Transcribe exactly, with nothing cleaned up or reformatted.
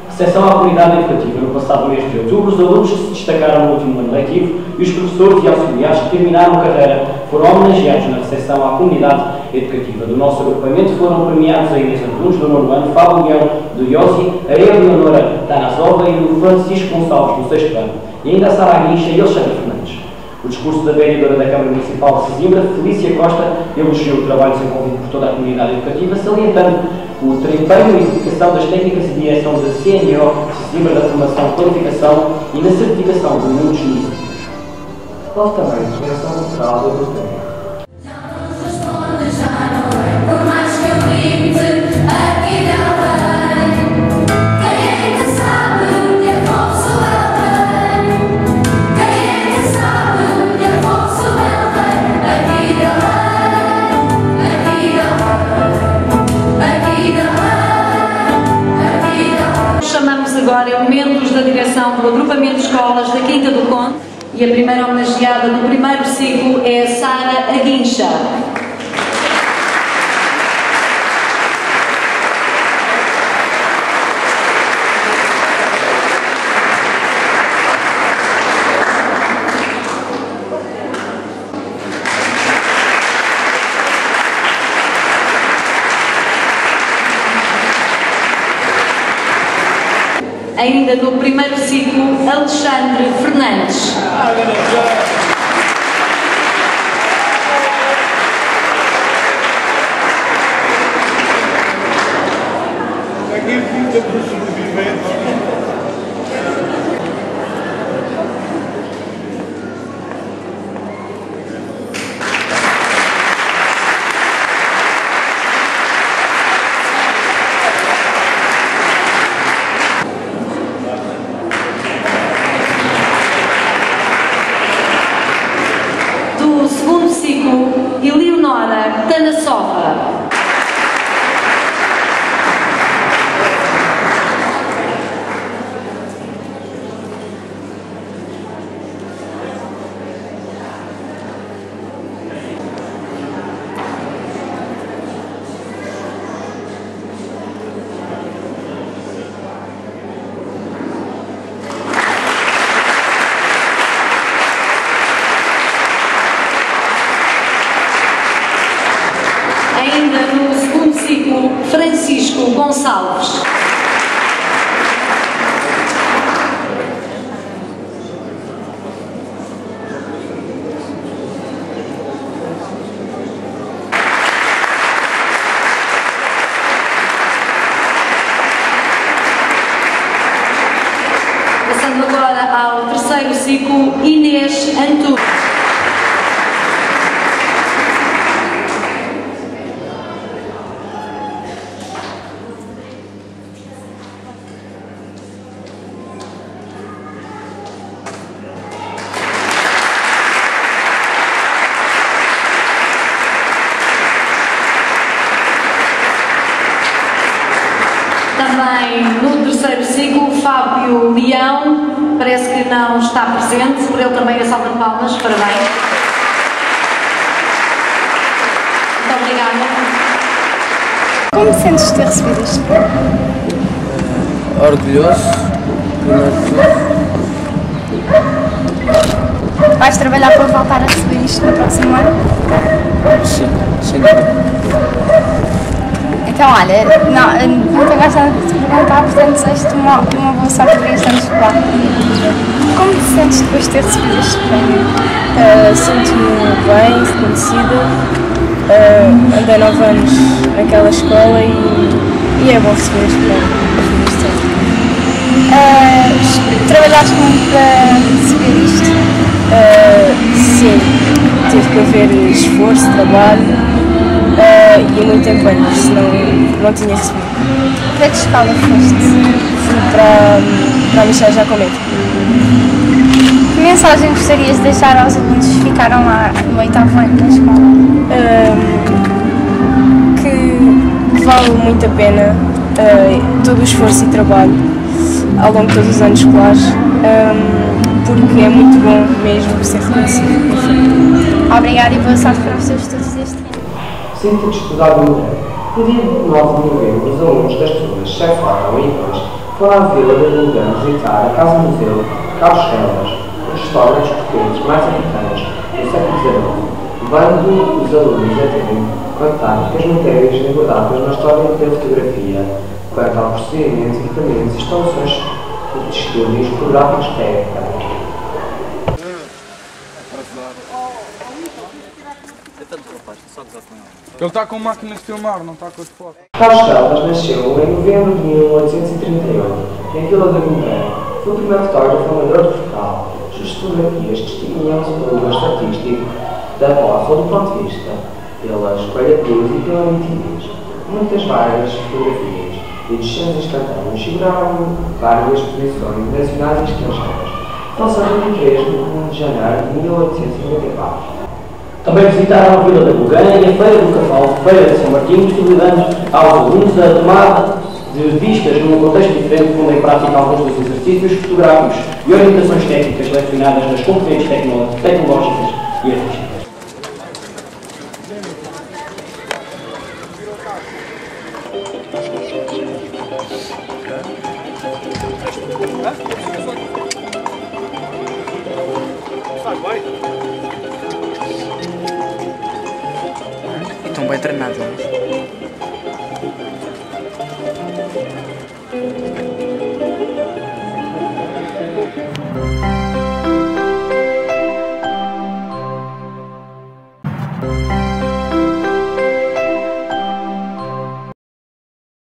Recepção à comunidade educativa. No passado mês de outubro, os alunos que se destacaram no último ano letivo e os professores e auxiliares que terminaram a carreira foram homenageados na recepção à comunidade educativa. Do nosso agrupamento foram premiados a Inês Antunes, do nono ano, Fábio Leão, do Iosi, a Eleonora Tanasova e o Francisco Gonçalves, do sexto ano, e ainda a Sara Guincha e Alexandre Fernandes. O discurso da vereadora da Câmara Municipal de Sesimbra, Felícia Costa, elogiou o trabalho desenvolvido por toda a comunidade educativa, salientando o empenho e dedicação das técnicas de direção da C N O, Sesimbra, da formação, qualificação e na certificação de muitos municípios. Houve também a direção cultural da Europeia. Agora membros da direção do agrupamento de escolas da Quinta do Conde e a primeira homenageada do primeiro ciclo é a Sara Aguincha. Ainda no primeiro ciclo, Alexandre Fernandes. Eleonora Tanasova. Ainda no segundo ciclo, Francisco Gonçalves. Passando agora ao terceiro ciclo, Inês Antunes. Também no terceiro ciclo, Fábio Leão, parece que não está presente, por ele também a salva de palmas, parabéns. Muito obrigada. Como te sentes de ter recebido este prémio? Orgulhoso, primeiro de tudo. Vais trabalhar para voltar a receber isto no próximo ano? Sim, sem dúvida. Então, olha, não, não tenho gostado de te perguntar, portanto, desejo-te uma, uma boa sorte para este ano escolar. Como te sentes depois de ter recebido este prémio? Uh, Sinto-me bem, reconhecida. Uh, andei nove anos naquela escola e, e é bom receber este prémio. Uh, trabalhaste muito para receber isto? Uh, sim, teve que haver esforço, trabalho. Uh, e muito empenho, senão não tinha recebido. Para que escola foste? Fui para, para a Michel Jacomete. Que mensagem gostarias de deixar aos alunos que ficaram lá no oitavo ano da escola? Uh, que vale muito a pena uh, todo o esforço e trabalho ao longo de todos os anos escolares, um, porque é muito bom mesmo ser reconhecido. Obrigada e boa sorte para os seus estudos deste ano. Sinto-te estudado no dia. No dia nove de novembro, os alunos das turmas Chefara e Ipas Foram à Vila de Lugano visitar a Casa Museu Carlos Hellas, um dos restaurantes portugueses mais importantes do século dezenove, levando os alunos a terem contato com as matérias abordadas na história da fotografia, quanto ao procedimentos, equipamentos e instalações de estúdios fotográficos da época. Ele está com máquinas de filmar, não está com as fotos. Carlos Hellas nasceu em novembro de mil oitocentos e trinta e oito, em Vila da Montanha. Foi o primeiro fotógrafo amador de Portugal. Suas fotografias distinguiam-se pelo gosto artístico da posse ou do ponto de vista, pela escolha de luz e pela nitidez. Muitas várias fotografias e dos seus instantâneos figuraram várias exposições nacionais e estrangeiras. Faleceu em vinte e três de janeiro de mil oitocentos e noventa e quatro. Também visitaram a Vila da Boganha e a Feira do Cavalo, Feira de São Martinho, possibilitando aos alunos a tomada de vistas num contexto diferente, pondo em prática alguns dos exercícios fotográficos e orientações técnicas lecionadas nas competências tecnológicas e artísticas. Estão bem treinados, não é?